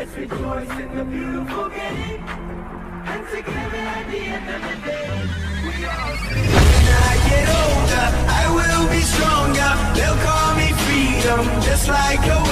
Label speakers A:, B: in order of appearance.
A: Let's rejoice in the beautiful game. And together at the end of the day, we all sing. When I get older, I will be stronger. They'll call me freedom, just like a